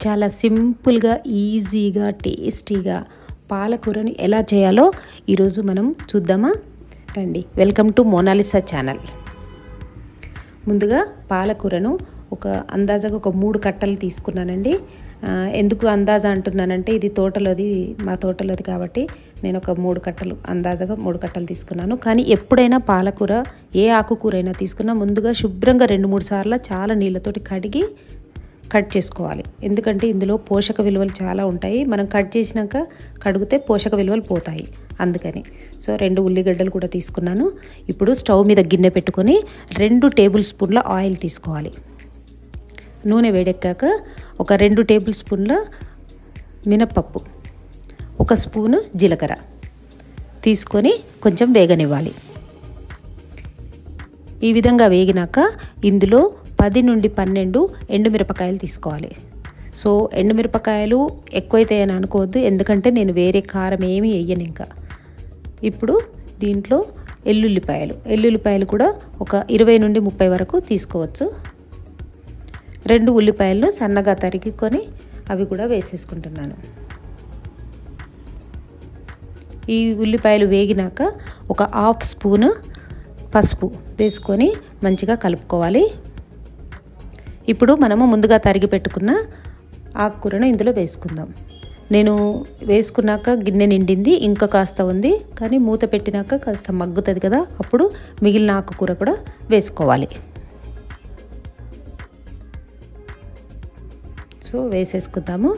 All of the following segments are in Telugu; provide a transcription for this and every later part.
చాలా సింపుల్గా ఈజీగా టేస్టీగా పాలకూరని ఎలా చేయాలో ఈరోజు మనం చూద్దామా రండి. Welcome to Monalisa channel. ముందుగా పాలకూరను ఒక అందాజగా ఒక 3 కట్టలు తీసుకున్నానండి. ఎందుకు అందాజా అంటున్నానంటే ఇది మా తోటలోది కాబట్టి నేను ఒక 3 కట్టలు అందాజగా 3 కట్టలు తీసుకున్నాను. కానీ ఎప్పుడైనా పాలకూర ఏ ఆకుకూర అయినా తీసుకున్నా ముందుగా శుభ్రంగా 2-3 సార్లు చాలా నీళ్ళతోటి కడిగి కట్ చేసుకోవాలి. ఎందుకంటే ఇందులో పోషక విలువలు చాలా ఉంటాయి. మనం కట్ చేసినాక కడిగితే పోషక విలువలు పోతాయి. అందుకని 2 ఉల్లిగడ్డలు కూడా తీసుకున్నాను. ఇప్పుడు స్టవ్ మీద గిన్నె పెట్టుకొని 2 టేబుల్ స్పూన్ల ఆయిల్ తీసుకోవాలి. నూనె వేడెక్కాక ఒక 2 టేబుల్ స్పూన్ల మినప్పప్పు, 1 స్పూను జీలకర్ర తీసుకొని కొంచెం వేగనివ్వాలి. ఈ విధంగా వేగినాక ఇందులో 10 నుండి 12 ఎండుమిరపకాయలు తీసుకోవాలి. ఎండుమిరపకాయలు ఎక్కువైతాయని అనుకోవద్దు, ఎందుకంటే నేను వేరే కారం ఏమీ వేయను. ఇంకా ఇప్పుడు దీంట్లో ఎల్లుల్లిపాయలు కూడా ఒక 20 నుండి 30 వరకు తీసుకోవచ్చు. 2 ఉల్లిపాయలను సన్నగా తరిగికొని అవి కూడా వేసేసుకుంటున్నాను. ఈ ఉల్లిపాయలు వేగినాక ఒక 1/2 స్పూను పసుపు వేసుకొని మంచిగా కలుపుకోవాలి. ఇప్పుడు మనము ముందుగా తరిగి పెట్టుకున్న ఆకుకూరను ఇందులో వేసుకుందాం. నేను వేసుకున్నాక గిన్నె నిండింది, ఇంకా కాస్త ఉంది. కానీ మూత పెట్టినాక కాస్త మగ్గుతుంది కదా, అప్పుడు మిగిలిన ఆకుకూర కూడా వేసుకోవాలి. వేసేసుకుందాము.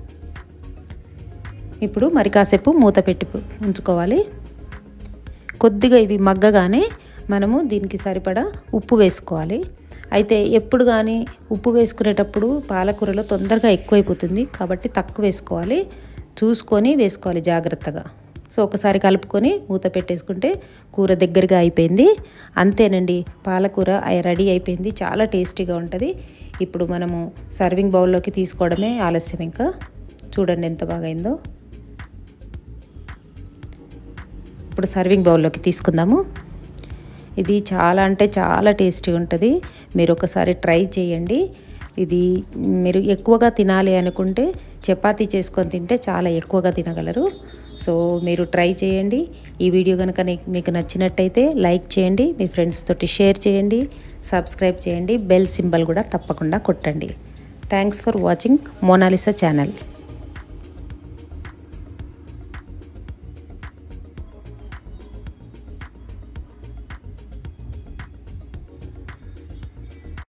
ఇప్పుడు మరి కాసేపు మూత పెట్టి ఉంచుకోవాలి. కొద్దిగా ఇవి మగ్గగానే మనము దీనికి సరిపడా ఉప్పు వేసుకోవాలి. అయితే ఎప్పుడు కానీ ఉప్పు వేసుకునేటప్పుడు పాలకూరలో తొందరగా ఎక్కువైపోతుంది, కాబట్టి తక్కువ వేసుకోవాలి. చూసుకొని వేసుకోవాలి జాగ్రత్తగా. ఒకసారి కలుపుకొని మూత పెట్టేసుకుంటే కూర దగ్గరగా అయిపోయింది. అంతేనండి, పాలకూర రెడీ అయిపోయింది. చాలా టేస్టీగా ఉంటుంది. ఇప్పుడు మనము సర్వింగ్ బౌల్లోకి తీసుకోవడమే ఆలస్యం. ఇంకా చూడండి ఎంత బాగా అయిందో. ఇప్పుడు సర్వింగ్ బౌల్లోకి తీసుకుందాము. ఇది చాలా అంటే చాలా టేస్టీగా ఉంటుంది. మీరు ఒకసారి ట్రై చేయండి. ఇది మీరు ఎక్కువగా తినాలి అనుకుంటే చపాతీ చేసుకొని తింటే చాలా ఎక్కువగా తినగలరు. మీరు ట్రై చేయండి. ఈ వీడియో కనుక మీకు నచ్చినట్టయితే లైక్ చేయండి, మీ ఫ్రెండ్స్ తోటి షేర్ చేయండి, సబ్స్క్రైబ్ చేయండి, బెల్ సింబల్ కూడా తప్పకుండా కొట్టండి. Thanks for watching Monalisa channel.